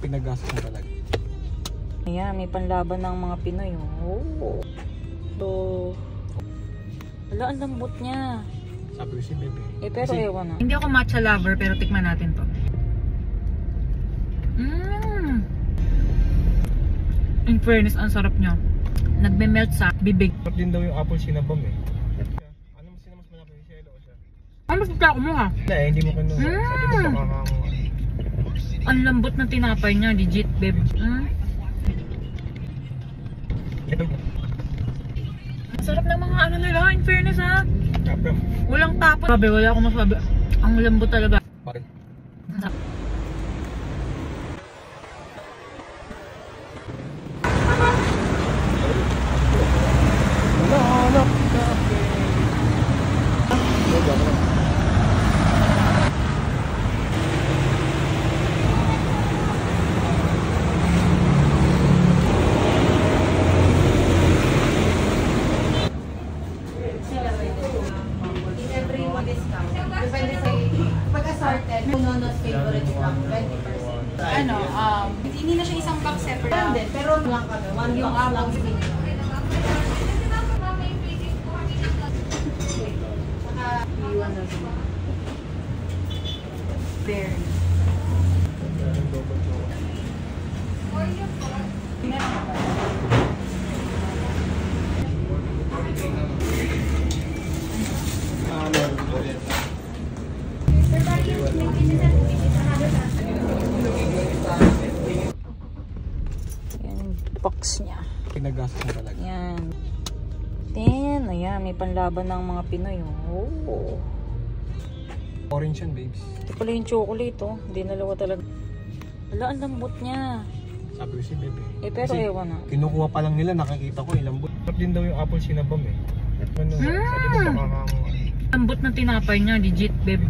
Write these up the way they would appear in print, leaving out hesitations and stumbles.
Pinagastos na talaga. Ayan, may panlaban ng mga Pinoy. Oh. So, wala, ang lambot niya. Sabi ko si Bebe. Pero kasi, ewan na. Hindi ako matcha lover, pero tikman natin to. In fairness, ang sarap niya. Nagme-melt sa bibig. sarap din daw yung apple cinnamon eh. Ano mas malaki yung selo o siya? Ano mas ako mo ha? Hindi mo kinuha. Sabi ko baka kang... Ang lambot ng tinapay niya, legit, babe. Ang sarap ng mga ano nila, in fairness ha. Walang tapon. Sabi, wala akong masabi. Ang lambot talaga. Bakit? Hindi na siya isang box separate. Pero lang kami, one yung lang skin. Berry. Box niya. Pinagastos na talaga. Yan. Then, ayan, may panlaban ng mga Pinoy. Oh. Orange yan, babes. Ito pala yung chocolate, oh. Hindi nalawa talaga. Wala, ang lambot niya. Sabi ko si Bebe. Pero kasi, ewan na. kinukuha pa lang nila, nakikita ko yung lambot. Sarap din daw yung apple cinnamon eh. Ano, sabi ko baka kang... Lambot ng tinapay niya, legit, babe.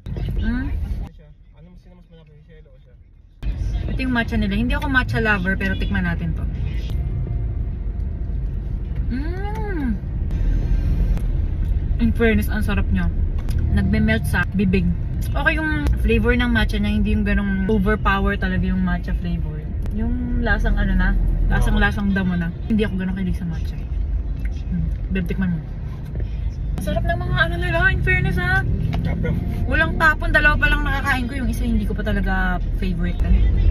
Ano mas malaki yung selo o siya? Ito yung matcha nila. Hindi ako matcha lover, pero tikman natin to. In fairness, ang sarap niya. Nagme-melt sa bibig. Okay yung flavor ng matcha niya, hindi yung ganong overpower talaga yung matcha flavor. Yung lasang ano na, lasang damo na. Hindi ako ganong kilig sa matcha. Babe, tikman mo. Sarap ng mga ano nila, in fairness ha. Walang tapon, dalawa pa lang nakakain ko. Yung isa hindi ko pa talaga favorite.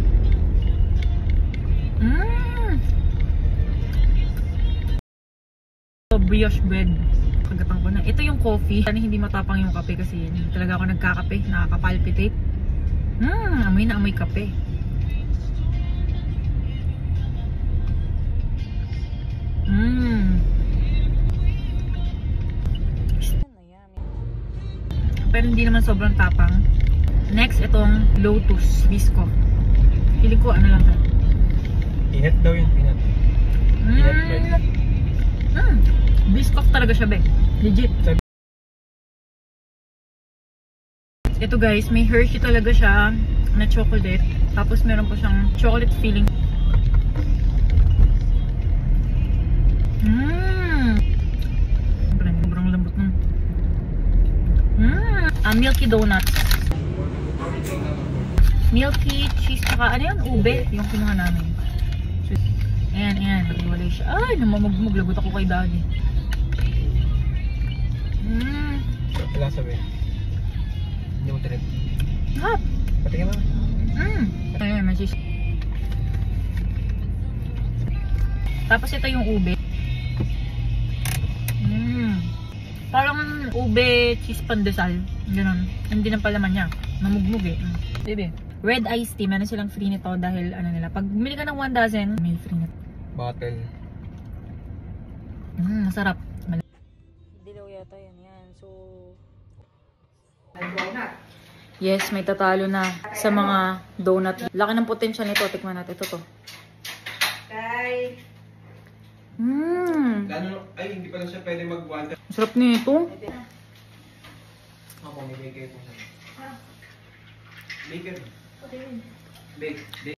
Brioche bread. Kagapang ko na. Ito yung coffee. Sana hindi matapang yung kape kasi hindi talaga ako nagkakape. Nakakapalpitate. Amoy na amoy kape. Pero hindi naman sobrang tapang. Next, itong Lotus Bisco. Piling ko ano lang to. Peanut daw yung peanut. Peanut bread. Biscoff talaga siya, be. Legit. Ito guys, may Hershey talaga siya na chocolate. Tapos meron pa siyang chocolate filling. Sobrang lambot nun. Milky donuts. Milky cheese, saka ano yun? Ube. Yung kinuha namin. Ayan. Nagwalay siya. Ay, namamagmag. Lagot ako kay Daddy. Wala sabi. Hindi mo trip. Hap! Patingin mo. Ayan, masis. Tapos ito yung ube. Parang ube cheese pandesal. Ganun. Hindi na palaman niya. Namugmug eh. Baby. Red iced tea. Meron silang free nito dahil ano nila. Pag bumili ka ng 1 dozen, may free nito. Bottle. Masarap. Dilaw yata yan. So, yes, may tatalo na sa mga donut. Laki ng potential nito. Tikman natin. Ito to. Ay, hindi pa lang siya pwede mag-water. Sarap nito. Ako, may baker po siya. Baker. Bake.